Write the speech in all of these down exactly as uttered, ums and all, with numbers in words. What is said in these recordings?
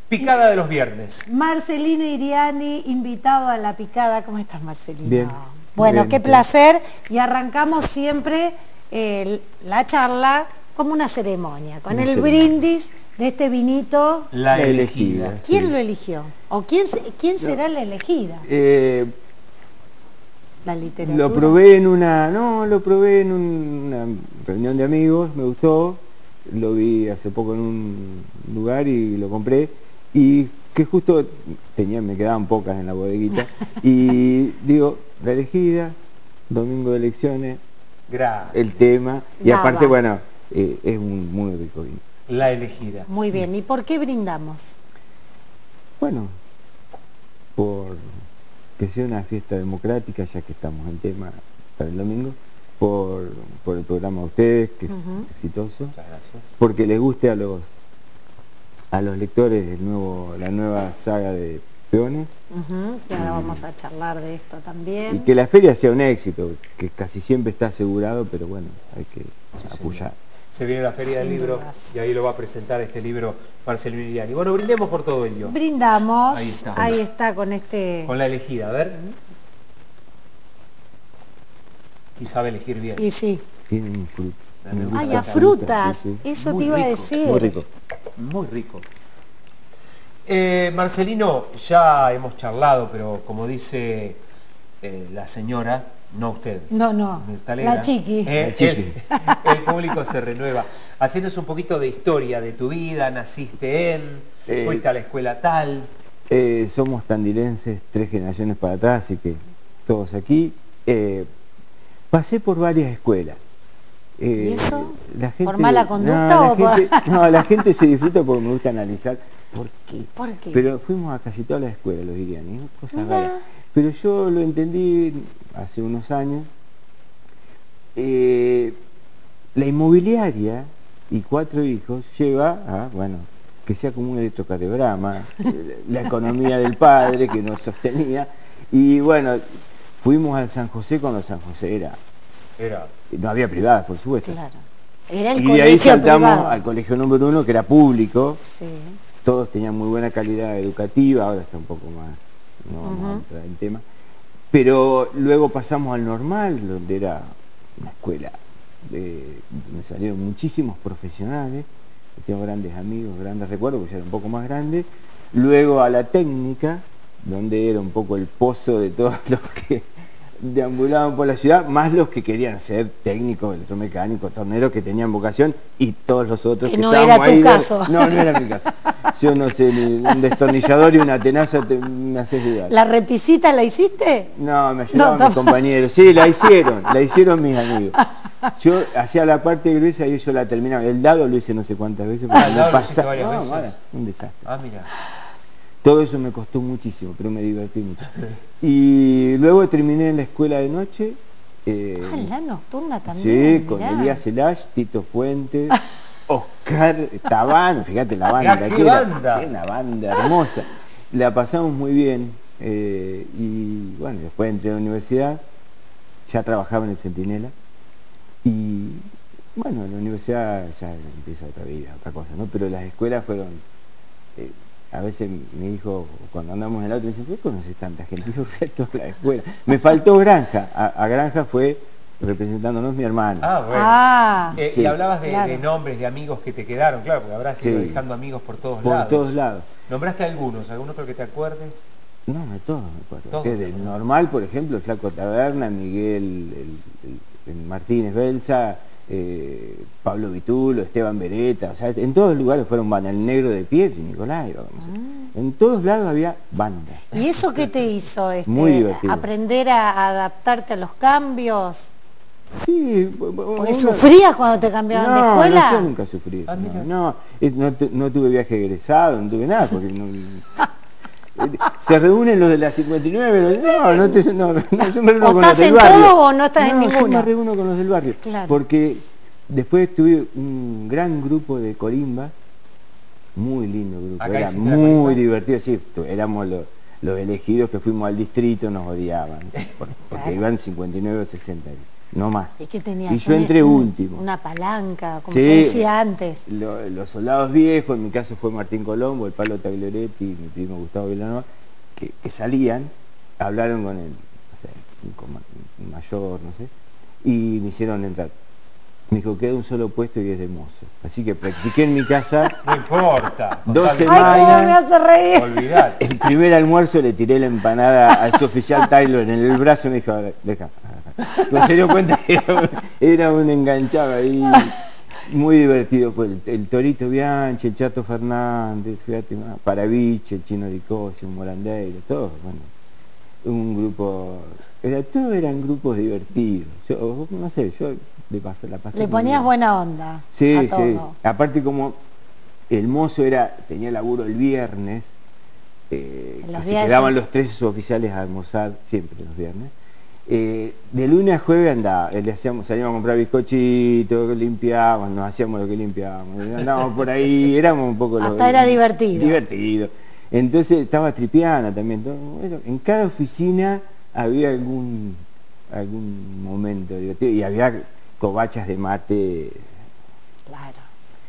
Picada de los viernes. Marcelino Iriani, invitado a la picada. ¿Cómo estás, Marcelino? Bien. Bueno, Bien, qué bien. placer. Y arrancamos siempre eh, la charla como una ceremonia, con Una el ceremonia. brindis de este vinito. La La elegida. elegida. ¿Quién Sí. lo eligió? ¿O quién, se- quién será la elegida? Eh, La literatura. lo probé en una, no, lo probé en un- una reunión de amigos, me gustó, lo vi hace poco en un lugar y lo compré, y que justo tenía, me quedaban pocas en la bodeguita, y digo, la elegida, domingo de elecciones, Gra- el tema, y Daba. aparte, bueno, eh, es un muy rico vino. La elegida. Muy bien. ¿Y por qué brindamos? Bueno, por que sea una fiesta democrática, ya que estamos en tema para el domingo, por, por el programa de ustedes, que Ujú. es exitoso, Muchas gracias. porque les guste a los a los lectores el nuevo, la nueva saga de Peones, Ujú, que ahora vamos a charlar de esto también. y que la feria sea un éxito, que casi siempre está asegurado, pero bueno, hay que Sí, apoyar. Se viene la Feria del Sin Libro dudas. y ahí lo va a presentar este libro Marcelino Iriani. Bueno, brindemos por todo ello. Brindamos. Ahí está. Ahí está con este... Con la elegida, a ver. Y sabe elegir bien. Y sí. Tiene un fruto. Ah, me un gusta. Ay, gusto a frutas. sí, sí. Eso Muy te iba a rico, decir. Muy rico. Muy rico. Eh, Marcelino, ya hemos charlado, pero como dice eh, la señora, no usted. No, no. Está alegra. La chiqui. Eh, La chiqui. El, el público se renueva. Haciéndonos un poquito de historia de tu vida, naciste en, Eh, fuiste a la escuela tal. Eh, somos tandilenses, tres generaciones para atrás, así que todos aquí. Eh, pasé por varias escuelas. Eh, ¿Y eso? La gente, ¿Por mala conducta no, la o por- gente- no, la gente se disfruta porque me gusta analizar por qué. ¿Por qué? Pero fuimos a casi todas las escuelas, los dirían, ¿no? Cosas Mirá. raras. Pero yo lo entendí hace unos años. Eh, la inmobiliaria y cuatro hijos lleva a, bueno, que sea como un electrocardiograma, eh, la economía del padre que nos sostenía. Y bueno, fuimos al San José cuando San José era, Era. no había privadas, por supuesto. Claro. Era el Y de ahí colegio saltamos privado. al colegio número uno, que era público. Sí. Todos tenían muy buena calidad educativa, ahora está un poco más, no vamos a Ujú. entrar en tema. Pero luego pasamos al normal, donde era una escuela de- donde salieron muchísimos profesionales, tengo grandes amigos, grandes recuerdos, porque ya era un poco más grande. Luego a la técnica, donde era un poco el pozo de todos los que deambulaban por la ciudad, más los que querían ser técnicos, electromecánicos, torneros, que tenían vocación, y todos los otros Que que no estábamos era tu ahí de- caso. No, no era mi caso. Yo no sé, ni un destornillador y una tenaza te- me haces dudar. ¿La repisita la hiciste? No, me No, ayudaban mis tampoco. compañeros. Sí, la hicieron, la hicieron mis amigos. Yo hacía la parte gruesa y ellos la terminaba. El dado lo hice no sé cuántas veces. Ah, porque el no dado lo hiciste pasa- varias no, veces. bueno, un desastre. Ah, mira. Todo eso me costó muchísimo, pero me divertí mucho. Y luego terminé en la escuela de noche. eh, Ah, la nocturna también. sí, con mirá. Elías Elash, Tito Fuentes, Oscar Tabán, fíjate la banda Mirá, qué que era, banda. qué una banda hermosa. La pasamos muy bien eh, y bueno, después entré a la universidad, ya trabajaba en el Centinela y bueno, en la universidad ya empieza otra vida, otra cosa, ¿no? Pero las escuelas fueron, eh, a veces mi hijo, cuando andamos en el auto, me dice, ¿por qué conoces tanta gente? Yo fui a toda la escuela. Me faltó Granja, a, a Granja fue representándonos mi hermano. Ah, bueno. Ah, Eh, sí, y hablabas de, claro. de nombres de amigos que te quedaron, claro, porque habrás ido Sí. dejando amigos por todos por lados. todos lados. ¿Nombraste algunos? ¿Algún otro que te acuerdes? No, de todos me acuerdo. Todos. Que del normal, por ejemplo, el Flaco Taberna, Miguel el, el- el Martínez Belsa, eh, Pablo Vitulo, Esteban Beretta, o sea, en todos los lugares fueron bandas, el Negro de Pietri, Nicolás, vamos a- en todos lados había bandas. ¿y eso qué te hizo? Este, Muy divertido. ¿aprender a adaptarte a los cambios? Sí, ¿Porque sufrías cuando te cambiaban de no, escuela? No, yo nunca sufrí eso, Ah, mira. no, no, eh, no, tu- no tuve viaje egresado, no tuve nada, porque no... eh, se reúnen los de la cincuenta y nueve, los- no, no, te, no, no, yo me reúno ¿O con estás los del en barrio. todo o no estás en Yo ninguno? me reúno con los del barrio, Claro. porque después tuve un gran grupo de corimbas, muy lindo grupo, ¿Acá era hiciste la muy corimba? divertido, sí, tu- éramos los, los elegidos que fuimos al distrito, nos odiaban, por- porque Claro. iban cincuenta y nueve o sesenta. no más. ¿Y qué tenías? Y yo Un- entré un- último. Una palanca, como Sí, se decía antes. lo- los soldados viejos, en mi caso fue Martín Colombo, el Palo Taglioretti, mi primo Gustavo Vilanova, que, que salían, hablaron con el, no sé, un, coma- un mayor, no sé, y me hicieron entrar. Me dijo, queda un solo puesto y es de mozo. Así que practiqué en mi casa. No importa. Dos total- semanas. Ay, cómo me hace reír. Olvidate. El primer almuerzo le tiré la empanada al oficial Taylor en el brazo y me dijo, deja. No se dio cuenta que era, era un enganchado ahí. Muy divertido fue el, el Torito Bianchi, el Chato Fernández, fíjate, Paravich, el Chino Di Cosio, un Morandeiro, todo, bueno, un grupo, era, todos eran grupos divertidos. Yo, no sé, yo le pasé la pasé. Le muy ponías bien. buena onda. Sí, a sí. todo. Aparte como el mozo era, tenía laburo el viernes, eh, Los que se días quedaban sí. los tres oficiales a almorzar siempre los viernes. Eh, de lunes a jueves andaba, eh, le hacíamos, salíamos a comprar bizcochitos, limpiábamos, nos hacíamos lo que limpiábamos, andábamos por ahí, éramos un poco... Hasta era divertido. Divertido. Entonces estaba Tripiana también, todo, bueno, en cada oficina había algún, algún momento divertido y había covachas de mate. Claro.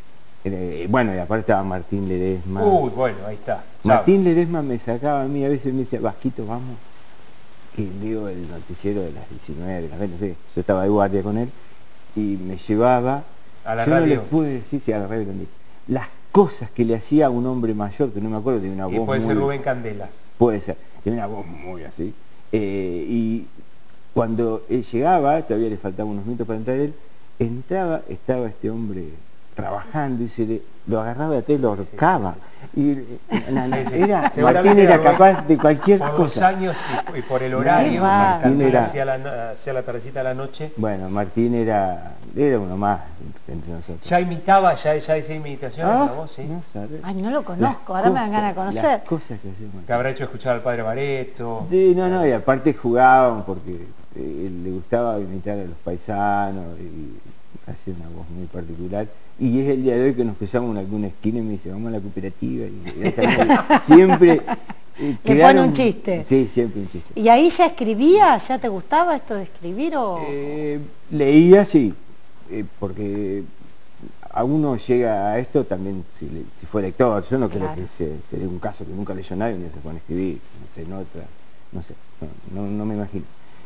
Eh, bueno, y aparte estaba Martín Ledesma. Uy, bueno, ahí está. Martín Ledesma me sacaba a mí, a veces me decía, Vasquito, vamos, que leo el noticiero de las diecinueve, las veinte, no sé, yo estaba de guardia con él, y me llevaba, A la yo no radio. les pude decir, sí, a la radio también, las cosas que le hacía a un hombre mayor, que no me acuerdo, tenía una Y voz puede ser muy- Rubén Candelas. Puede ser, tenía una voz muy así, eh, y cuando él llegaba, todavía le faltaban unos minutos para entrar él, entraba, estaba este hombre trabajando y se le, lo agarraba de atrás, lo Sí, sí, ahorcaba. Y, eh, na- na- Sí, sí. era, Seguramente Martín era Rubén, capaz de cualquier por los cosa. años y, y por el horario, va. Martín Martín era- hacia la, no- hacia la tardecita de la noche, Bueno, Martín era, era uno más entre nosotros. ya imitaba, ya, ya hacía imitaciones Ah, con la voz, ¿sí? no sabés. Ay, no lo Las conozco, ahora me dan ganas de cosas- conocer. Las cosas que hacía Martín. Te habrá hecho escuchar al padre Bareto. Sí, no, no, y aparte jugaban porque eh, le gustaba imitar a los paisanos y hacía una voz muy particular. Y es el día de hoy que nos cruzamos en alguna esquina y me dice, vamos a la cooperativa. Y, y esta- siempre... eh, Le quedaron- pone un chiste. Sí, siempre un chiste. ¿Y ahí ya escribía? ¿Ya te gustaba esto de escribir o...? Eh, leía, sí, eh, porque a uno llega a esto también si, le- si fue lector. Yo no creo Claro. que se- sería un caso que nunca leyó nadie ni se pone a escribir, no sé, en otra, no sé, no, no- no me imagino.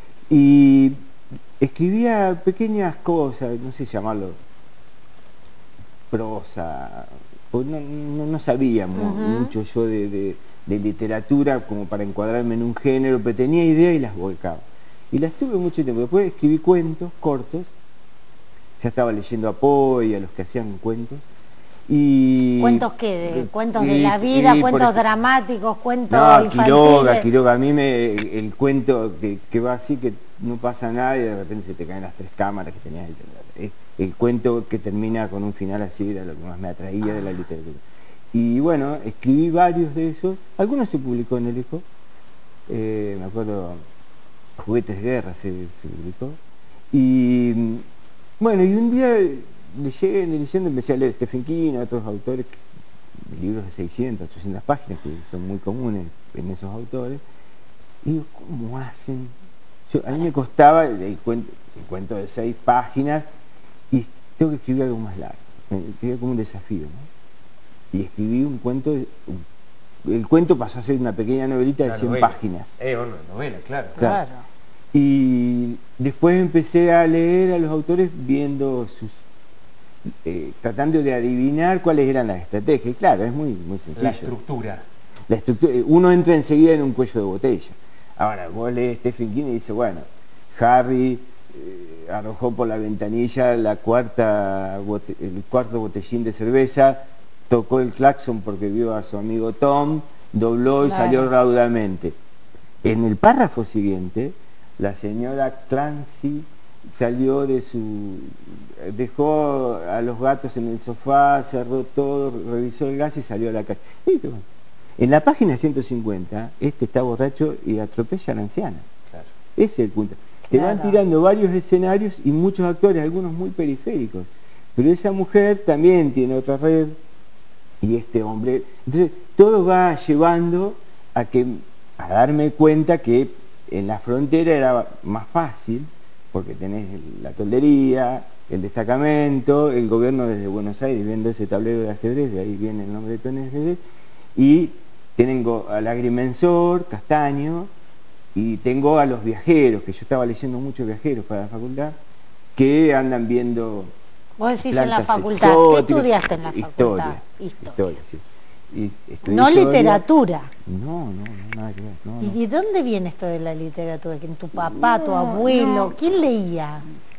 Y escribía pequeñas cosas, no sé llamarlo prosa, pues no, no, no sabía mu- Ujú. mucho yo de, de- de literatura como para encuadrarme en un género, pero tenía ideas y las volcaba. Y las tuve mucho tiempo. Después escribí cuentos cortos, ya estaba leyendo a Poe y a los que hacían cuentos. Y, ¿Cuentos qué? De, eh, ¿Cuentos y- de la vida? y, por ¿Cuentos ej- dramáticos? ¿Cuentos No, infantiles? Quiroga, Quiroga, a mí me, el, el cuento que, que va así, que no pasa nada y de repente se te caen las tres cámaras que tenías ahí. Eh, El cuento que termina con un final así era lo que más me atraía de la literatura. Y bueno, escribí varios de esos, algunos se publicó en el Eco, eh, me acuerdo, Juguetes de Guerra se, se publicó. Y mm, bueno, y un día leyendo, leyendo, empecé a leer Stephen King, a otros autores, libros de seiscientas, ochocientas páginas, que son muy comunes en esos autores, y digo, ¿cómo hacen? Yo, a mí me costaba el, el cuento, el cuento de seis páginas, y tengo que escribir algo más largo, me quedé como un desafío, ¿no? Y escribí un cuento, de- un- el cuento pasó a ser una pequeña novelita de Una cien novela. páginas. Eh, una novela, claro. Claro. Y después empecé a leer a los autores viendo sus, eh, tratando de adivinar cuáles eran las estrategias. Y claro, es muy, muy sencillo. La estructura. La estructura, uno entra enseguida en un cuello de botella. Ahora, vos lees Stephen King y dice, bueno, Harry eh, arrojó por la ventanilla la cuarta bote- el cuarto botellín de cerveza, tocó el claxon porque vio a su amigo Tom, dobló y Claro. salió raudamente. En el párrafo siguiente, la señora Clancy salió de su... dejó a los gatos en el sofá, cerró todo, revisó el gas y salió a la calle. ¿Viste? En la página ciento cincuenta, este está borracho y atropella a la anciana. Claro. Ese es el punto. Te van Claro. tirando varios escenarios y muchos actores, algunos muy periféricos. Pero esa mujer también tiene otra red y este hombre... Entonces, todo va llevando a que a darme cuenta que en la frontera era más fácil porque tenés la toldería, el destacamento, el gobierno desde Buenos Aires viendo ese tablero de ajedrez, de ahí viene el nombre de Peones de Ajedrez, y tengo al agrimensor, Castaño, y tengo a los viajeros, que yo estaba leyendo muchos viajeros para la facultad, que andan viendo... Vos decís en la plantas facultad, ¿qué exóticas, estudiaste en la historia, facultad? Historia, Historia. sí. Y estudié No historia. literatura. No, no, no, nada que ver. No, ¿Y no. de dónde viene esto de la literatura? ¿Que tu papá, No, tu abuelo, no. quién leía?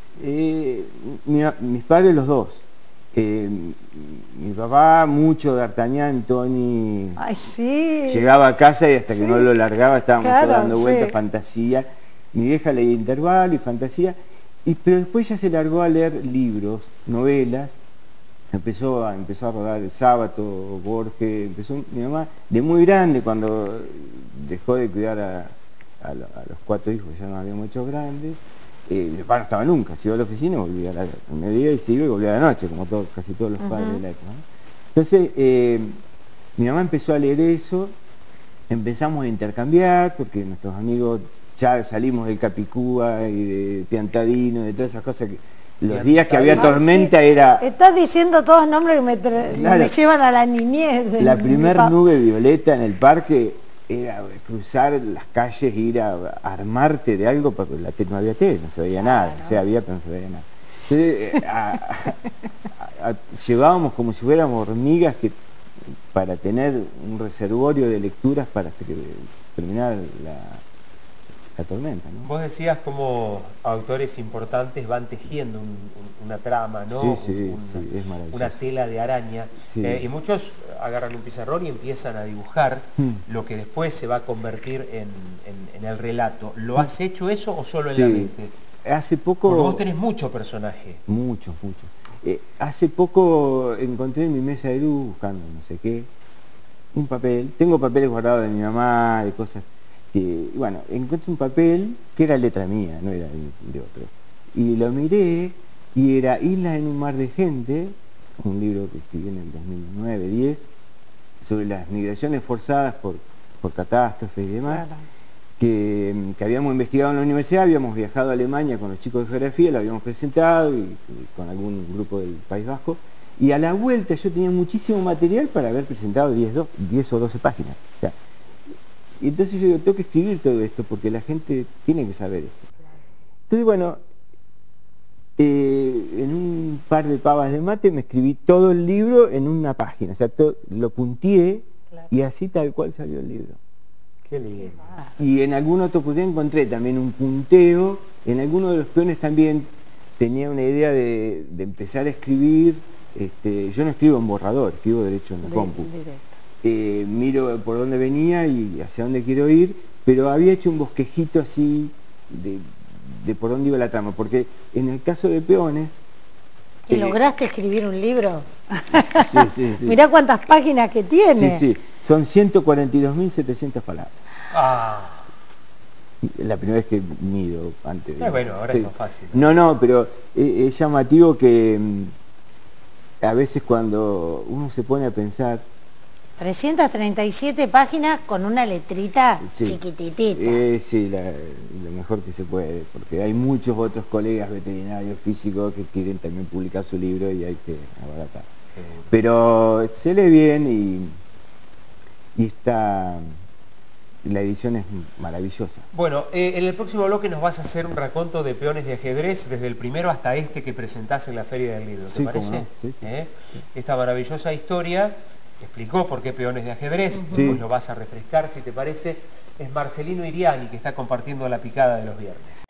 Eh, mi- mis padres los dos. Eh, mi papá mucho D'Artagnan, Tony, Ay, sí. llegaba a casa y hasta que Sí. no lo largaba estábamos Claro, todos dando vueltas, sí. fantasía. Mi vieja leía intervalo y fantasía, y, pero después ya se largó a leer libros, novelas, empezó a, empezó a rodar El Sábato, Borges, empezó mi mamá de muy grande cuando dejó de cuidar a, a, lo- a los cuatro hijos, ya nos habíamos hecho grandes. Eh, mi papá no estaba nunca, se iba a la oficina, volvía a la, al mediodía y se iba y volvía a la noche, como todo, casi todos los padres Ujú. de la época, ¿no? Entonces, eh, mi mamá empezó a leer eso, empezamos a intercambiar, porque nuestros amigos ya salimos del Capicúa y de Piantadino, de todas esas cosas que los días que había Piantadino. tormenta Sí. era Estás diciendo todos nombres que me, tra- Claro. me llevan a la niñez. de la mi primer pa- nube violeta en el parque, era cruzar las calles, ir a, a armarte de algo, porque la te- no había tele, no se veía nada, Claro. o sea, había pero no se veía nada. Entonces, eh, a- a- a- llevábamos como si fuéramos hormigas que para tener un reservorio de lecturas para hasta que terminar la, la tormenta, ¿no? Vos decías cómo autores importantes van tejiendo un- un- una trama, ¿no? Sí, sí, Un- sí, es maravilloso. Una tela de araña. Sí. Eh, y muchos agarran un pizarrón y empiezan a dibujar Mm. lo que después se va a convertir en, en- en el relato. ¿Lo has hecho eso o solo en Sí. la mente? Hace poco... Porque vos tenés mucho personaje. Mucho, mucho. Eh, hace poco encontré en mi mesa de luz, buscando no sé qué, un papel. Tengo papeles guardados de mi mamá, de cosas que... Bueno, encontré un papel que era letra mía, no era de, de otro. Y lo miré y era Islas en un mar de gente, un libro que escribí en el dos mil nueve, diez, sobre las migraciones forzadas por, por catástrofes y demás. Claro. Que, que habíamos investigado en la universidad, habíamos viajado a Alemania con los chicos de geografía, lo habíamos presentado y, y con algún grupo del País Vasco, y a la vuelta yo tenía muchísimo material para haber presentado diez, do- diez o doce páginas. O sea, y entonces yo digo, tengo que escribir todo esto porque la gente tiene que saber esto. Entonces, bueno, eh, en un par de pavas de mate me escribí todo el libro en una página, o sea, todo, lo punteé Claro. y así tal cual salió el libro. Qué lindo. Y en algún otro punteo encontré también un punteo, en alguno de los peones también tenía una idea de, de empezar a escribir, este, yo no escribo en borrador, escribo derecho en la Di- compu. directo. Eh, miro por dónde venía y hacia dónde quiero ir, pero había hecho un bosquejito así de, de por dónde iba la trama, porque en el caso de peones... ¿Y eh, lograste escribir un libro? sí, sí, sí. Mirá cuántas páginas que tiene. Sí, sí, son ciento cuarenta y dos mil setecientas palabras. Ah, La primera vez que mido antes. Eh, bueno, ahora es más fácil. No, no, pero eh, es llamativo que mm, a veces cuando uno se pone a pensar, trescientas treinta y siete páginas con una letrita sí, chiquititita. eh, sí, la- lo mejor que se puede, porque hay muchos otros colegas veterinarios, físicos que quieren también publicar su libro y hay que abaratar. Sí. Pero se lee bien y, y está, la edición es maravillosa. Bueno, eh, en el próximo bloque nos vas a hacer un raconto de peones de ajedrez, desde el primero hasta este que presentás en la Feria del Libro, ¿te Sí, cómo parece? no, sí, sí. ¿Eh? Esta maravillosa historia explicó por qué peones de ajedrez, Sí. pues lo vas a refrescar si te parece. Es Marcelino Iriani que está compartiendo la picada de los viernes.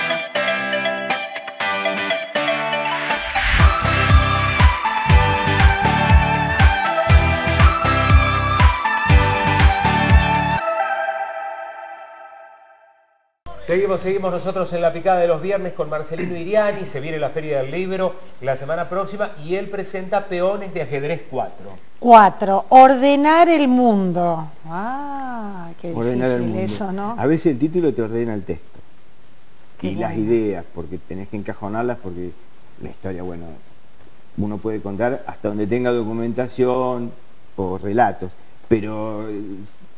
Seguimos, seguimos nosotros en la picada de los viernes con Marcelino Iriani. Se viene la Feria del Libro la semana próxima y él presenta Peones de Ajedrez cuatro. Cuatro, ordenar el mundo. Ah, qué Ordenar el difícil mundo. eso, ¿no? A veces el título te ordena el texto. Qué y las bueno. ideas, porque tenés que encajonarlas, porque la historia, bueno, uno puede contar hasta donde tenga documentación o relatos, pero eh,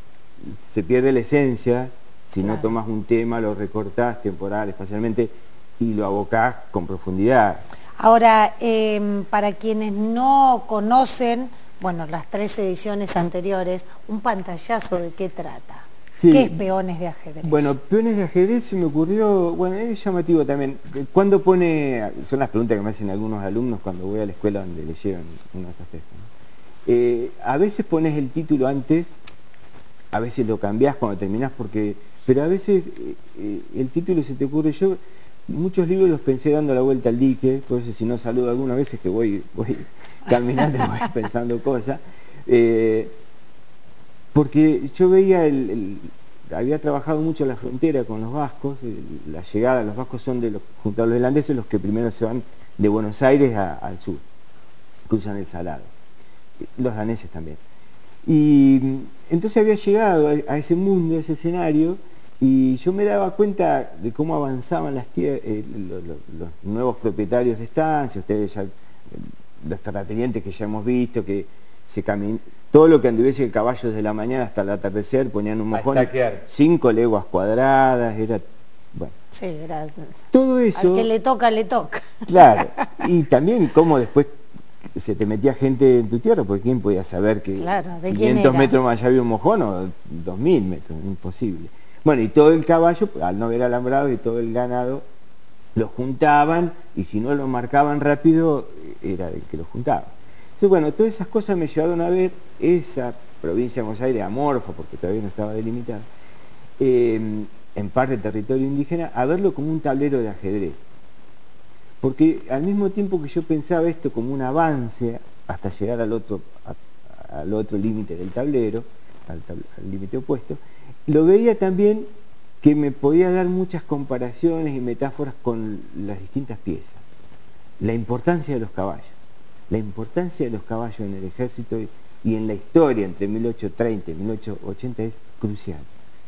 se pierde la esencia si Claro. no tomas un tema, lo recortás temporal, espacialmente. y lo abocás con profundidad. Ahora, eh, para quienes no conocen, bueno, las tres ediciones anteriores, un pantallazo de qué trata. Sí. ¿Qué es Peones de Ajedrez? Bueno, Peones de Ajedrez se me ocurrió, bueno, es llamativo también. ¿Cuándo pone, son las preguntas que me hacen algunos alumnos cuando voy a la escuela donde le llevan uno de estos textos, ¿no? Eh, a veces pones el título antes, a veces lo cambiás cuando terminás, porque, pero a veces eh, eh, el título se te ocurre. Yo muchos libros los pensé dando la vuelta al dique, por eso si no saludo algunas veces que voy, voy caminando, voy pensando cosas. Eh, Porque yo veía, el, el, había trabajado mucho en la frontera con los vascos, el, la llegada, los vascos son de los, junto a los holandeses, los que primero se van de Buenos Aires a, al sur, cruzan el Salado, los daneses también. Y entonces había llegado a, a ese mundo, a ese escenario, y yo me daba cuenta de cómo avanzaban las tierras, eh, lo, lo, los nuevos propietarios de estancia, ustedes ya, los terratenientes que ya hemos visto, que se caminan, todo lo que anduviese el caballo desde la mañana hasta el atardecer, ponían un mojón, cinco leguas cuadradas, era, bueno. Sí, era, todo eso. Al que le toca, le toca. Claro, y también cómo después se te metía gente en tu tierra, porque quién podía saber que claro, ¿de quinientos metros más allá había un mojón o dos mil metros, imposible. Bueno, y todo el caballo, al no haber alambrado, y todo el ganado, lo juntaban, y si no lo marcaban rápido, era el que lo juntaba. Entonces, bueno, todas esas cosas me llevaron a ver esa provincia de Buenos Aires amorfa, porque todavía no estaba delimitada, eh, en parte territorio indígena, a verlo como un tablero de ajedrez. Porque al mismo tiempo que yo pensaba esto como un avance hasta llegar al otro, a, al otro límite del tablero, al, al límite opuesto, lo veía también que me podía dar muchas comparaciones y metáforas con las distintas piezas. La importancia de los caballos. La importancia de los caballos en el ejército y en la historia entre mil ochocientos treinta y mil ochocientos ochenta es crucial.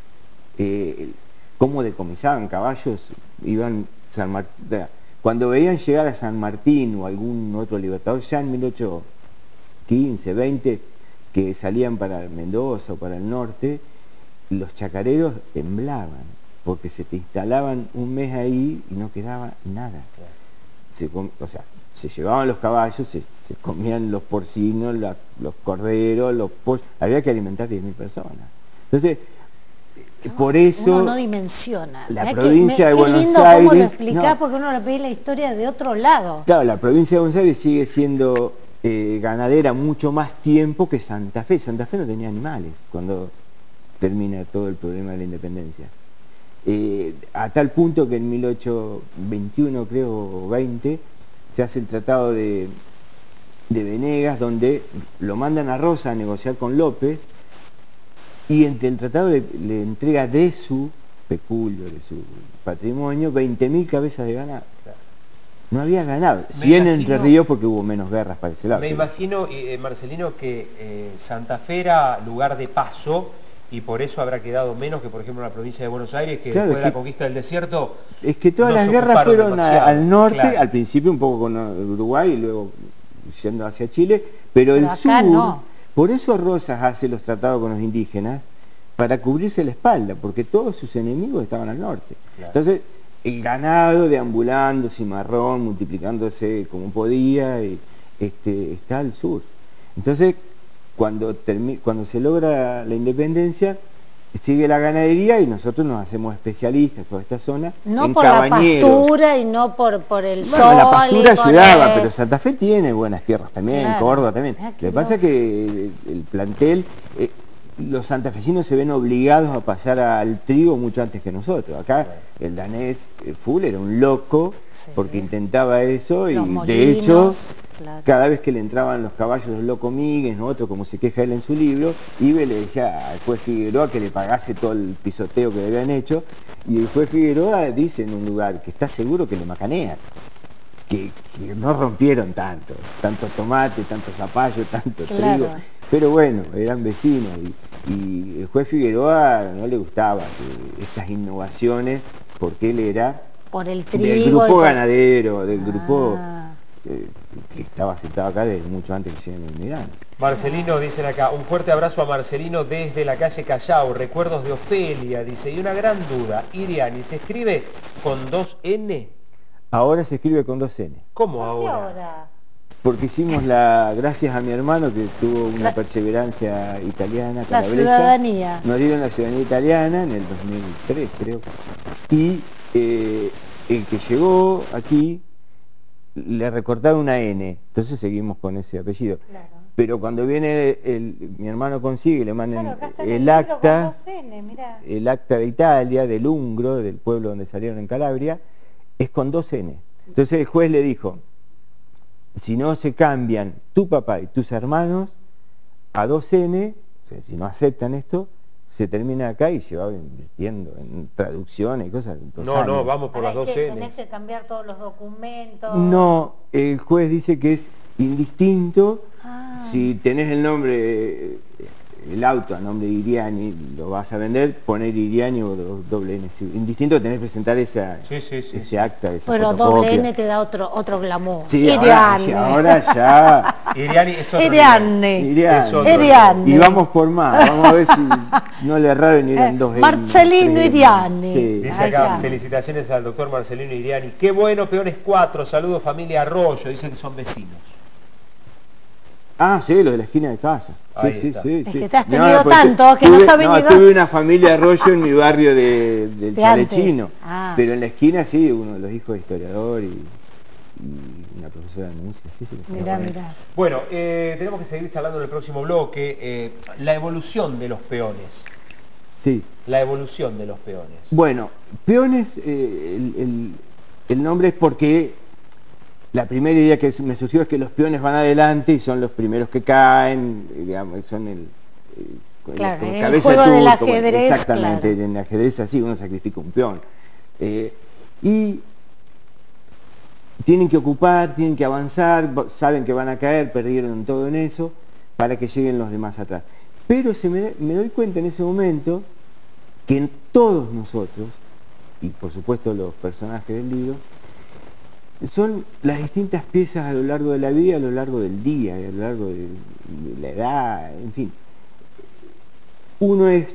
Eh, cómo decomisaban caballos, iban San Martín, cuando veían llegar a San Martín o algún otro libertador, ya en mil ochocientos quince, veinte, que salían para Mendoza o para el norte, los chacareros temblaban, porque se te instalaban un mes ahí y no quedaba nada. Se, o sea, se llevaban los caballos, se, se comían los porcinos, la, los corderos, los pollos, había que alimentar diez mil personas. Entonces, no, por eso... Uno no dimensiona. La Mirá provincia que, me, de qué Buenos lindo Aires... cómo lo explicás, no, porque uno lo ve la historia de otro lado. Claro, la provincia de Buenos Aires sigue siendo eh, ganadera mucho más tiempo que Santa Fe. Santa Fe no tenía animales cuando termina todo el problema de la independencia. Eh, a tal punto que en mil ochocientos veintiuno, creo, o veinte, se hace el tratado de, de Venegas, donde lo mandan a Rosa a negociar con López, y entre el tratado le, le entrega de su peculio, de su patrimonio, veinte mil cabezas de ganado. No había ganado, cien en Entre Ríos porque hubo menos guerras para ese lado. Me imagino, eh, Marcelino, que eh, Santa Fe era lugar de paso, y por eso habrá quedado menos que, por ejemplo, la provincia de Buenos Aires, que claro, después de que, la conquista del desierto... Es que todas no las guerras fueron a, al norte, claro. Al principio un poco con Uruguay y luego yendo hacia Chile, pero, pero el sur... No. Por eso Rosas hace los tratados con los indígenas, para cubrirse la espalda, porque todos sus enemigos estaban al norte. Claro. Entonces, el ganado deambulando, cimarrón, multiplicándose como podía, y, este, está al sur. Entonces, Cuando, cuando se logra la independencia, sigue la ganadería y nosotros nos hacemos especialistas toda esta zona. No en por cabañeros. La pastura y no por, por el bueno, sol. La pastura y ayudaba, el... pero Santa Fe tiene buenas tierras también, claro. Córdoba también. Ah, Lo que pasa es que el, el plantel, eh, los santafesinos se ven obligados a pasar al trigo mucho antes que nosotros. Acá claro. El danés eh, Full era un loco, sí. Porque intentaba eso los y molinos, de hecho... Claro. Cada vez que le entraban los caballos los loco Míguez, ¿no? Otro como se queja él en su libro, iba y le decía al juez Figueroa que le pagase todo el pisoteo que le habían hecho, y el juez Figueroa dice en un lugar que está seguro que le macanean, que, que no rompieron tanto, tanto tomate, tanto zapallo, tanto claro. Trigo, pero bueno, eran vecinos, y, y el juez Figueroa no le gustaba que estas innovaciones, porque él era por el trigo del grupo por... ganadero, del ah. grupo... Eh, que estaba sentado acá desde mucho antes que lleguen los inmigrantes. Marcelino, dicen acá, un fuerte abrazo a Marcelino desde la calle Callao, recuerdos de Ofelia, dice, y una gran duda, Iriani, ¿se escribe con dos N? Ahora se escribe con dos N. ¿Cómo ¿Por qué ahora? ahora? Porque hicimos la, gracias a mi hermano que tuvo una La- perseverancia italiana, La calabresa, ciudadanía. nos dieron la ciudadanía italiana en el dos mil tres, creo. Y eh, el que llegó aquí le recortaron una N, entonces seguimos con ese apellido. Claro. Pero cuando viene el, mi hermano consigue, le mandan Claro, acá está en el, el libro acta, con dos N, mirá. el acta de Italia, del Ungro, del pueblo donde salieron en Calabria, es con dos N. Entonces el juez le dijo, si no se cambian tu papá y tus hermanos a dos N, o sea, si no aceptan esto, se termina acá y se va invirtiendo en traducciones y cosas. dos No, no, años. vamos por Ahora las dos hay que- N. Tenés que cambiar todos los documentos. No, el juez dice que es indistinto. Ah. Si tenés el nombre, eh, el auto a nombre de Iriani, lo vas a vender, poner Iriani o do- doble N. Si- Indistinto tenés que presentar esa, Sí, sí, sí, ese sí. acta, esa Pero fotocopia. doble N te da otro, otro glamour. Sí, ahora, Iriane. ahora ya... Iriani es otro nivel. Iriane. Iriani. Es otro Iriane. Y vamos por más, vamos a ver si no le erraron y eran Eh, dos N. Marcelino tres N. Iriani. Sí. Dice Ahí acá, está. felicitaciones al doctor Marcelino Iriani. Qué bueno, Peones cuatro, saludos familia Arroyo, dicen que son vecinos. Ah, sí, lo de la esquina de casa. Sí, Ahí sí, está. sí, Es sí. que te has No, tenido pues, tanto que no sabes no, ni dónde. tuve una familia Arroyo en mi barrio de, del De Chalechino. antes. Ah. Pero en la esquina sí, uno de los hijos de historiador y, y una profesora de música. Sí, sí, Mirá, bueno. mirá. Bueno, eh, tenemos que seguir charlando en el próximo bloque. eh, la evolución de los peones. Sí. La evolución de los peones. Bueno, peones, eh, el, el- el nombre es porque la primera idea que me surgió es que los peones van adelante y son los primeros que caen, eh, digamos, son el... eh, con Claro, con en el cabeza juego de del turco, bueno, ajedrez, exactamente, claro. en el ajedrez así uno sacrifica un peón. Eh, y tienen que ocupar, tienen que avanzar, saben que van a caer, perdieron todo en eso, para que lleguen los demás atrás. Pero se me, me doy cuenta en ese momento que en todos nosotros, y por supuesto los personajes del libro, son las distintas piezas a lo largo de la vida, a lo largo del día, a lo largo de, de la edad, en fin. Uno es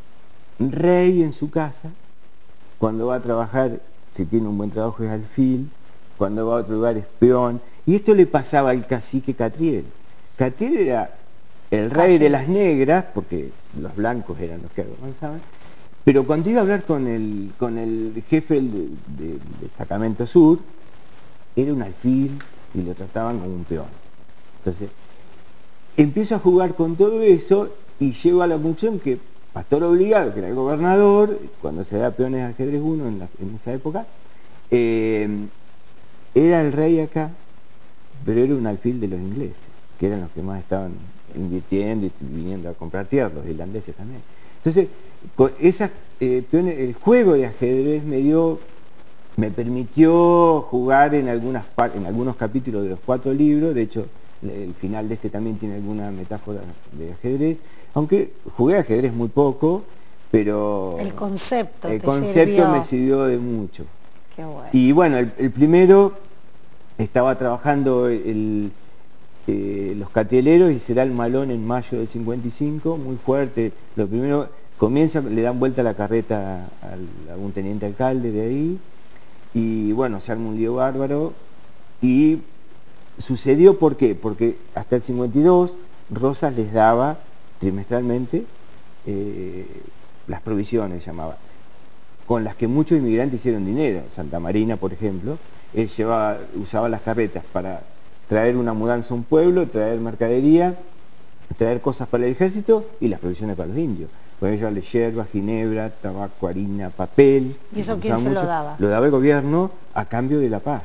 rey en su casa, cuando va a trabajar, si tiene un buen trabajo es alfil, cuando va a otro lugar es peón, y esto le pasaba al cacique Catriel. Catriel era el rey Cacique. de las negras, porque los blancos eran los que avanzaban, pero cuando iba a hablar con el, con el jefe del de, de, del destacamento sur, era un alfil y lo trataban como un peón. Entonces, empiezo a jugar con todo eso y llego a la conclusión que Pastor Obligado, que era el gobernador, cuando se da peones de ajedrez uno en, la- en esa época, eh, era el rey acá, pero era un alfil de los ingleses, que eran los que más estaban invirtiendo y viniendo a comprar tierras, los irlandeses también. Entonces, con esas, eh, peones, el juego de ajedrez me dio, me permitió jugar en, algunas par- en algunos capítulos de los cuatro libros, de hecho el final de este también tiene alguna metáfora de ajedrez, aunque jugué ajedrez muy poco, pero El concepto el te concepto sirvió. me sirvió de mucho. Qué bueno. Y bueno, el, el primero estaba trabajando el, eh, los cateleros y se da el malón en mayo del cincuenta y cinco, muy fuerte. Lo primero, comienza, le dan vuelta la carreta al, a un teniente alcalde de ahí, y bueno, se arma un lío bárbaro, y sucedió, ¿por qué? Porque hasta el cincuenta y dos Rosas les daba trimestralmente eh, las provisiones, llamaba, con las que muchos inmigrantes hicieron dinero. Santa Marina, por ejemplo, él llevaba, usaba las carretas para traer una mudanza a un pueblo, traer mercadería, traer cosas para el ejército y las provisiones para los indios. Podían llevarle yerba, ginebra, tabaco, harina, papel. ¿Y eso que quién usaban se lo daba? Lo daba el gobierno a cambio de la paz.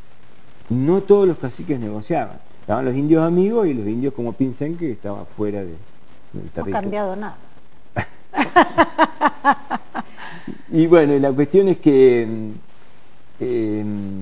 No todos los caciques negociaban. Estaban los indios amigos y los indios como piensan que estaba fuera de, del No ha territorio. cambiado nada. Y bueno, y la cuestión es que eh,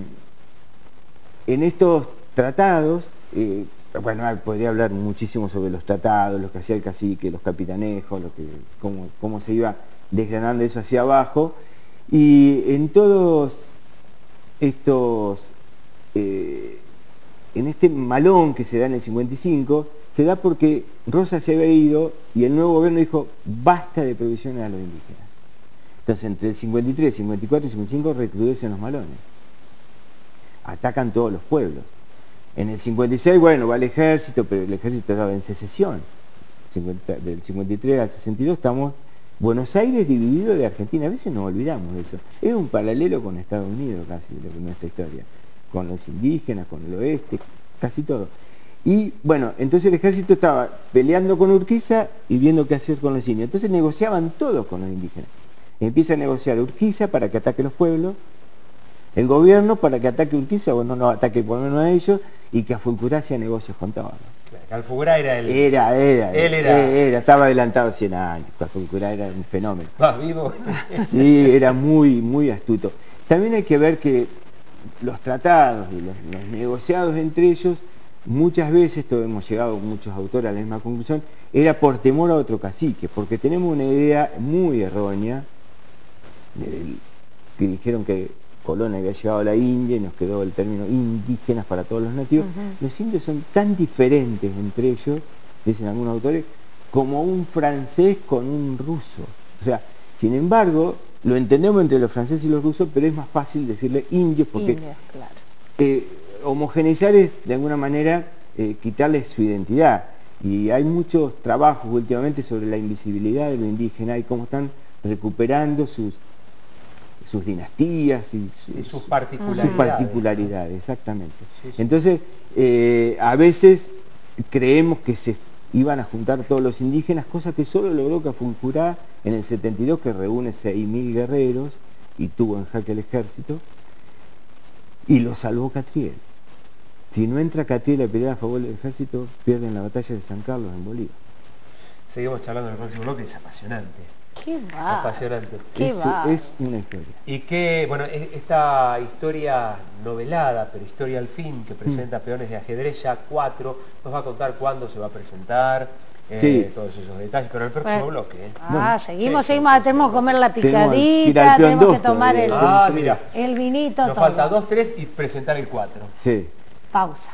en estos tratados, eh, bueno, podría hablar muchísimo sobre los tratados, lo que hacía el cacique, los capitanejos, lo que, cómo, cómo se iba desgranando eso hacia abajo, y en todos estos, eh, en este malón que se da en el cincuenta y cinco, se da porque Rosas se había ido y el nuevo gobierno dijo, basta de provisiones a los indígenas. Entonces, entre el cincuenta y tres, cincuenta y cuatro y cincuenta y cinco recrudecen los malones. atacan todos los pueblos. En el cincuenta y seis, bueno, va el ejército, pero el ejército estaba en secesión. Del cincuenta y tres al sesenta y dos estamos Buenos Aires dividido de Argentina. A veces nos olvidamos de eso. Es un paralelo con Estados Unidos casi, de nuestra historia. Con los indígenas, con el oeste, casi todo. Y bueno, entonces el ejército estaba peleando con Urquiza y viendo qué hacer con los indios. Entonces negociaban todos con los indígenas. Empieza a negociar Urquiza para que ataque los pueblos, el gobierno para que ataque Urquiza, o no, no ataque por lo menos a ellos, y que Alfucurá hacía negocios con todos. Claro, Alfucurá era el... Era, era, él era... era, estaba adelantado cien años, Alfucurá era un fenómeno. ¿Más vivo? Sí, era muy, muy astuto. También hay que ver que los tratados y los, los negociados entre ellos, muchas veces, esto hemos llegado muchos autores a la misma conclusión, era por temor a otro cacique, porque tenemos una idea muy errónea, de, que dijeron que Colón había llegado a la India y nos quedó el término indígenas para todos los nativos. Uh-huh. Los indios son tan diferentes entre ellos, dicen algunos autores, como un francés con un ruso. O sea, sin embargo, lo entendemos entre los franceses y los rusos, pero es más fácil decirle indios porque Indios, claro. eh, homogeneizar es de alguna manera eh, quitarles su identidad. Y hay muchos trabajos últimamente sobre la invisibilidad de lo indígena y cómo están recuperando sus sus dinastías y sus, sí, sus particularidades. Sus particularidades, exactamente. Sí, sí. Entonces, eh, a veces creemos que se iban a juntar todos los indígenas, cosa que solo logró Alfucurá en el setenta y dos, que reúne seis mil guerreros y tuvo en jaque el ejército, y lo salvó Catriel. Si no entra Catriel a pelear a favor del ejército, pierden la batalla de San Carlos en Bolívar. Seguimos charlando en el próximo bloque, es apasionante. ¿Qué va? Apasionante. ¿Qué Eso va? es una historia. Y que, bueno, esta historia novelada, pero historia al fin, que presenta mm. Peones de Ajedrez, ya cuatro, nos va a contar cuándo se va a presentar, eh, sí. todos esos detalles, pero en el próximo bueno. bloque. ¿eh? Ah, bueno, seguimos, sí, seguimos, sí, tenemos que comer la picadita, tenemos, tenemos que dos, tomar el, ah, mira, el vinito, nos todo. falta dos, tres y presentar el cuatro. Sí. Pausa.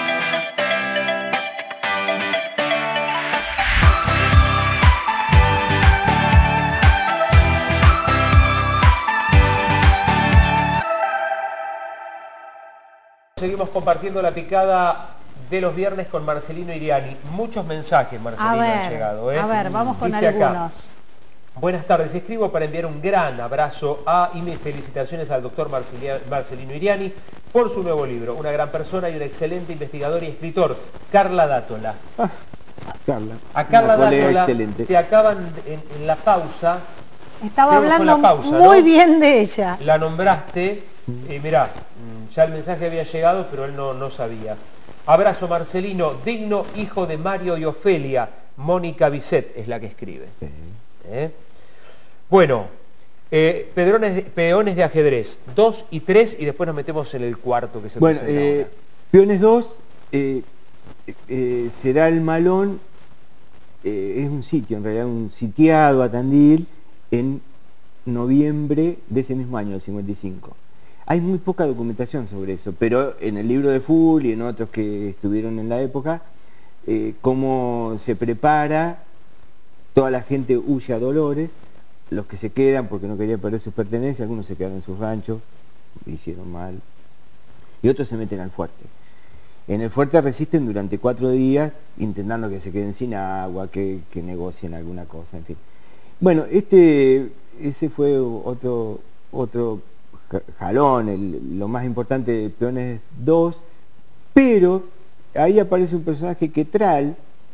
Seguimos compartiendo la picada de los viernes con Marcelino Iriani. Muchos mensajes, Marcelino, a ver, han llegado. ¿eh? A ver, vamos con Dice algunos. Acá, buenas tardes, escribo para enviar un gran abrazo a y mis felicitaciones al doctor Marcelino Iriani por su nuevo libro. Una gran persona y un excelente investigador y escritor, Carla Dátola. Ah, Carla. A Carla Dátola excelente. te acaban en, en la pausa. Estaba hablando la pausa, muy ¿no? bien de ella. La nombraste y mirá, ya el mensaje había llegado, pero él no, no sabía. Abrazo, Marcelino, digno hijo de Mario y Ofelia. Mónica Bisset es la que escribe. Sí. ¿Eh? Bueno, eh, pedrones de, peones de ajedrez, dos y tres, y después nos metemos en el cuarto que se bueno, presenta eh, ahora. Peones dos, eh, eh, será el Malón, eh, es un sitio, en realidad un sitiado a Tandil, en noviembre de ese mismo año, del cincuenta y cinco. Hay muy poca documentación sobre eso, pero en el libro de Full y en otros que estuvieron en la época, eh, cómo se prepara, toda la gente huye a Dolores, los que se quedan porque no querían perder sus pertenencias, algunos se quedaron en sus ranchos, hicieron mal, y otros se meten al fuerte. En el fuerte resisten durante cuatro días, intentando que se queden sin agua, que, que negocien alguna cosa, en fin. Bueno, este, ese fue otro, otro jalón, el, lo más importante de Peones dos, pero ahí aparece un personaje Quetral,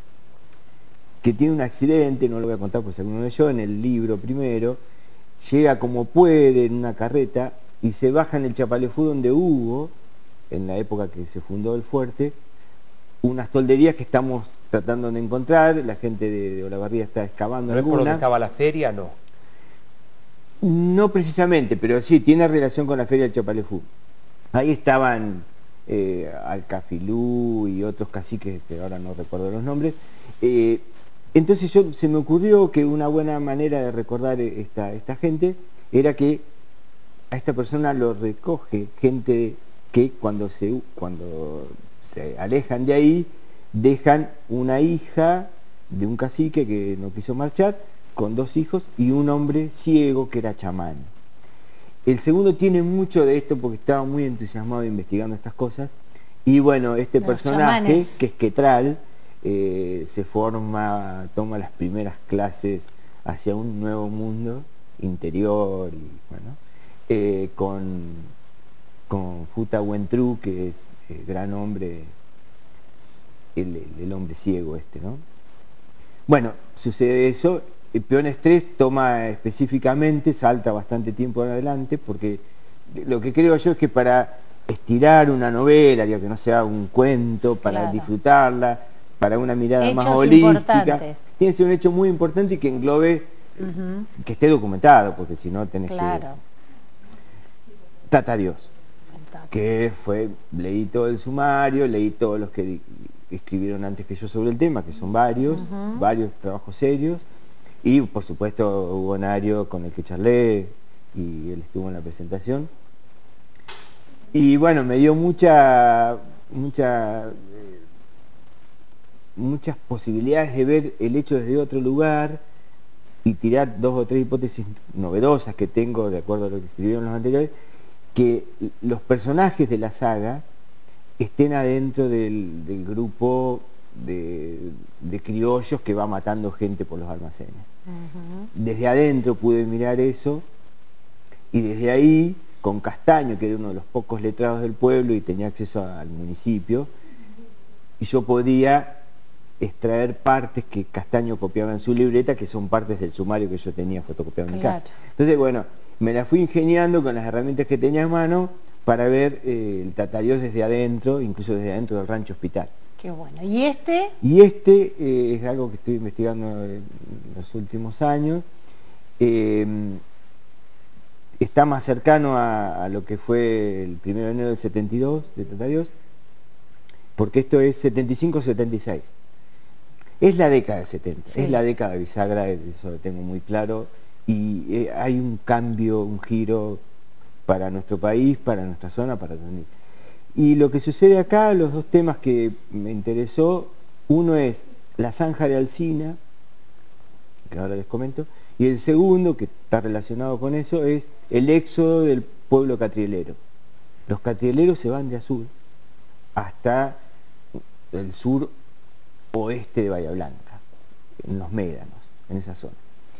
que tiene un accidente, no lo voy a contar porque alguno leyó, en el libro primero, llega como puede en una carreta y se baja en el Chapalefú donde hubo, en la época que se fundó el fuerte, unas tolderías que estamos tratando de encontrar, la gente de, de Olavarría está excavando ¿No alguna. es por donde estaba la feria? No. No precisamente, pero sí, tiene relación con la feria del Chapalefú. Ahí estaban eh, Alcafilú y otros caciques, que ahora no recuerdo los nombres. Eh, entonces yo, se me ocurrió que una buena manera de recordar esta, esta gente era que a esta persona lo recoge gente que cuando se, cuando se alejan de ahí, dejan una hija de un cacique que no quiso marchar, con dos hijos y un hombre ciego que era chamán. El segundo tiene mucho de esto porque estaba muy entusiasmado investigando estas cosas. Y bueno, este Los personaje, chamanes. que es Quetral, eh, se forma, toma las primeras clases hacia un nuevo mundo interior y bueno, eh, con, con Futa Wentru, que es el gran hombre, el, el hombre ciego este, ¿no? Bueno, sucede eso. El Peones tres toma específicamente, salta bastante tiempo en adelante, porque lo que creo yo es que para estirar una novela, digo, que no sea un cuento, para Claro. disfrutarla, para una mirada Hechos más holística, importantes. tiene que ser un hecho muy importante y que englobe, Ujú. que esté documentado, porque si no tenés Claro. que... Tata Dios, que fue, leí todo el sumario, leí todos los que di- escribieron antes que yo sobre el tema, que son varios, Ujú. varios trabajos serios, y por supuesto Hugo Nario, con el que charlé, y él estuvo en la presentación. Y bueno, me dio mucha, mucha, eh, muchas posibilidades de ver el hecho desde otro lugar y tirar dos o tres hipótesis novedosas que tengo, de acuerdo a lo que escribieron los anteriores, que los personajes de la saga estén adentro del, del grupo de, de criollos que va matando gente por los almacenes. Ujú. Desde adentro pude mirar eso y desde ahí, con Castaño, que era uno de los pocos letrados del pueblo y tenía acceso a- al municipio, y yo podía extraer partes que Castaño copiaba en su libreta, que son partes del sumario que yo tenía fotocopiado en mi Claro. casa. Entonces, bueno, me la fui ingeniando con las herramientas que tenía a mano para ver eh, el Tata Dios desde adentro, incluso desde adentro del rancho hospital. Qué bueno. ¿Y este? Y este eh, es algo que estoy investigando en los últimos años. Eh, está más cercano a, a lo que fue el primero de enero del setenta y dos de Tata Dios, porque esto es setenta y cinco setenta y seis. Es la década del setenta, Sí. es la década bisagra, eso lo tengo muy claro, y eh, hay un cambio, un giro para nuestro país, para nuestra zona, para Tandil. Y lo que sucede acá, los dos temas que me interesó, uno es la zanja de Alsina, que ahora les comento, y el segundo, que está relacionado con eso, es el éxodo del pueblo catrielero. Los catrieleros se van de Azul hasta el sur oeste de Bahía Blanca, en los Médanos, en esa zona.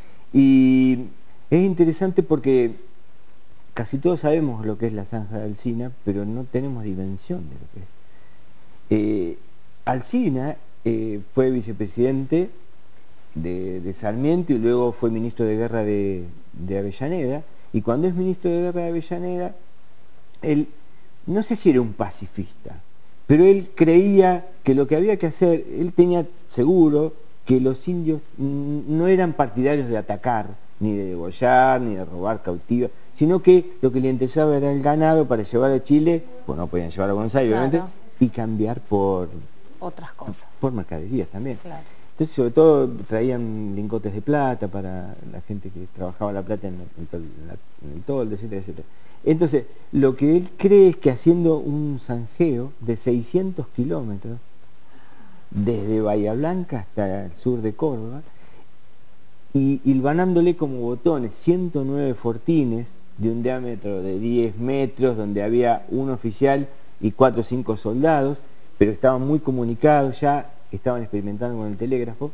Y es interesante porque casi todos sabemos lo que es la zanja de Alsina, pero no tenemos dimensión de lo que es. Eh, Alsina eh, fue vicepresidente de, de Sarmiento y luego fue ministro de guerra de, de Avellaneda, y cuando es ministro de guerra de Avellaneda, él, no sé si era un pacifista, pero él creía que lo que había que hacer, él tenía seguro que los indios mm, no eran partidarios de atacar, ni de degollar, ni de robar cautivas, sino que lo que le interesaba era el ganado para llevar a Chile, pues no podían llevar a Buenos Aires, Claro. obviamente, y cambiar por, Otras cosas. por mercaderías también. Claro. Entonces, sobre todo, traían lingotes de plata para la gente que trabajaba la plata en el, tol- en la- en el toldo, etcétera, etcétera. Entonces, lo que él cree es que haciendo un zanjeo de seiscientos kilómetros, desde Bahía Blanca hasta el sur de Córdoba, y hilvanándole como botones ciento nueve fortines de un diámetro de diez metros, donde había un oficial y cuatro o cinco soldados, pero estaban muy comunicados ya, estaban experimentando con el telégrafo,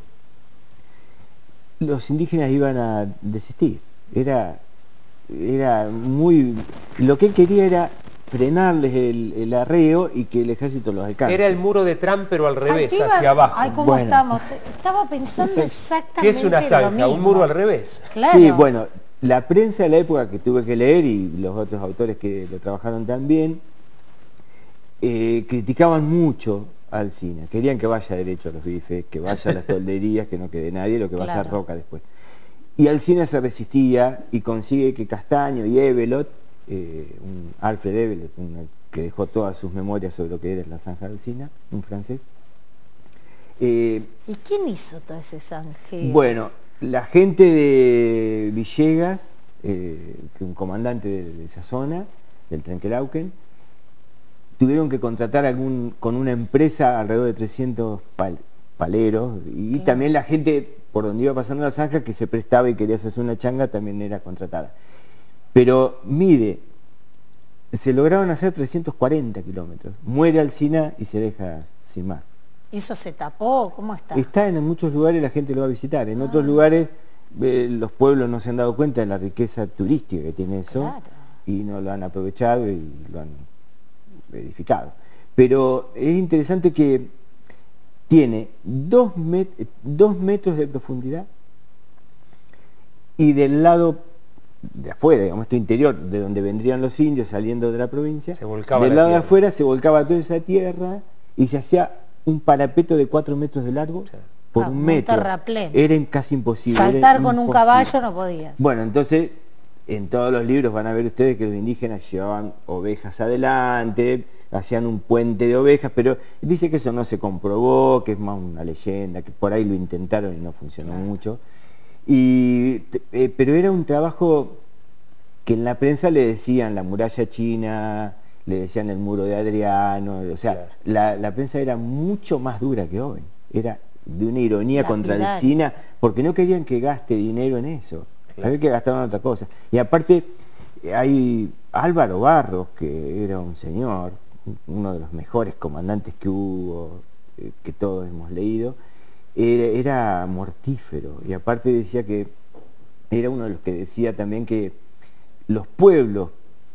los indígenas iban a desistir. Era, era muy... Lo que él quería era frenarles el, el arreo y que el ejército los alcance. Era el muro de Trump, pero al revés, Ay, te iba- hacia abajo. Ay, ¿cómo Bueno. estamos? Te- Estaba pensando ¿Qué exactamente es una lo zanja? mismo. Un muro al revés. Claro. Sí, bueno, la prensa de la época que tuve que leer y los otros autores que lo trabajaron también, eh, criticaban mucho a Alsina. Querían que vaya derecho a los bifes, que vaya a las tolderías, que no quede nadie, lo que va a Claro. ser Roca después. Y Alsina se resistía y consigue que Castaño y Evelot, eh, un Alfred Evelot, un- que dejó todas sus memorias sobre lo que era la zanja de Alsina, un francés, eh, ¿Y quién hizo todo ese zanjeo? bueno, la gente de Villegas, eh, que un comandante de, de esa zona, del Trenquelauquen, tuvieron que contratar algún, con una empresa alrededor de trescientos pal- paleros, y Claro. también la gente por donde iba pasando la zanja que se prestaba y quería hacerse una changa también era contratada. pero mide, se lograron hacer trescientos cuarenta kilómetros, muere Alsina y se deja sin más. ¿Y eso se tapó? ¿Cómo está? Está en muchos lugares, la gente lo va a visitar, en ah. otros lugares eh, los pueblos no se han dado cuenta de la riqueza turística que tiene eso, claro. y no lo han aprovechado y lo han edificado. Pero es interesante que tiene dos, met dos metros de profundidad y del lado de afuera, digamos, esto interior, de donde vendrían los indios saliendo de la provincia, se volcaba del la lado tierra. de afuera se volcaba toda esa tierra y se hacía un parapeto de cuatro metros de largo, sí. por ah, un metro. Terraplén. Era casi imposible. Saltar con imposible. un caballo no podías. Bueno, entonces, en todos los libros van a ver ustedes que los indígenas llevaban ovejas adelante, hacían un puente de ovejas, pero dice que eso no se comprobó, que es más una leyenda, que por ahí lo intentaron y no funcionó claro. mucho. Y, eh, pero era un trabajo que en la prensa le decían la muralla china, le decían el muro de Adriano, o sea, claro. la, la prensa era mucho más dura que hoy, era de una ironía contra Alsina, porque no querían que gaste dinero en eso, claro. había que gastar en otra cosa. Y aparte hay Álvaro Barros, que era un señor, uno de los mejores comandantes que hubo, eh, que todos hemos leído, era, era mortífero, y aparte decía que era uno de los que decía también que los pueblos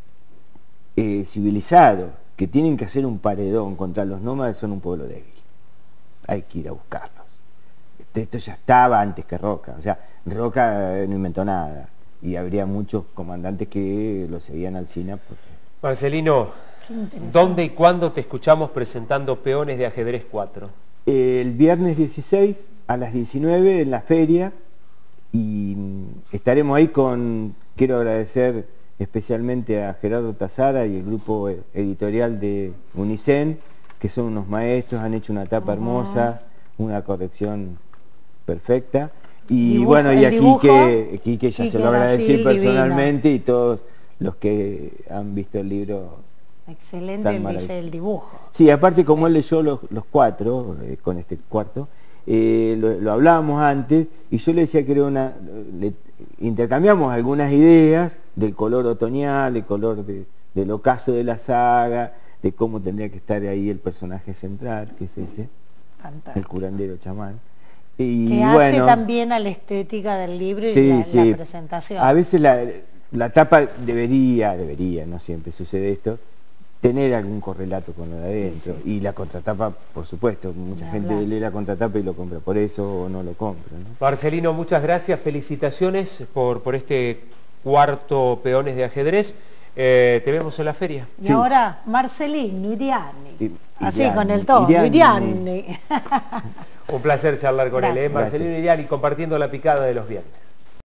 eh, civilizados que tienen que hacer un paredón contra los nómades son un pueblo débil, hay que ir a buscarlos. Esto ya estaba antes que Roca, o sea, Roca no inventó nada, y habría muchos comandantes que lo seguían al Alsina. Porque... Marcelino, ¿dónde y cuándo te escuchamos presentando Peones de Ajedrez cuatro? El viernes dieciséis a las diecinueve en la feria, y estaremos ahí con, quiero agradecer especialmente a Gerardo Tazara y el grupo editorial de Unicen, que son unos maestros, han hecho una tapa uh-huh. hermosa, una corrección perfecta, y dibujo, bueno, y a Quique, Quique ya Quique se lo agradecí personalmente, divino. Y todos los que han visto el libro. Excelente el, dice, el dibujo. Sí, aparte como él leyó los, los cuatro, eh, con este cuarto, eh, lo, lo hablábamos antes, y yo le decía que era una... Le, intercambiamos algunas ideas del color otoñal, el color de, del ocaso de la saga, de cómo tendría que estar ahí el personaje central, que es ese, Fantástico. El curandero chamán. Y, que bueno, hace también a la estética del libro y sí, la, sí. la presentación. A veces la, la tapa debería, debería, no siempre sucede esto, tener algún correlato con lo de adentro. Sí, sí. Y la contratapa, por supuesto, mucha no, gente hablar. lee la contratapa y lo compra por eso o no lo compra, ¿no? Marcelino, muchas gracias, felicitaciones por, por este cuarto Peones de Ajedrez. Eh, te vemos en la feria. Y sí. ahora Marcelino Iriani. I, Así Iriani, con el tono, Iriani. Iriani. Un placer charlar con gracias. él, ¿eh? Marcelino Iriani, compartiendo la picada de los viernes.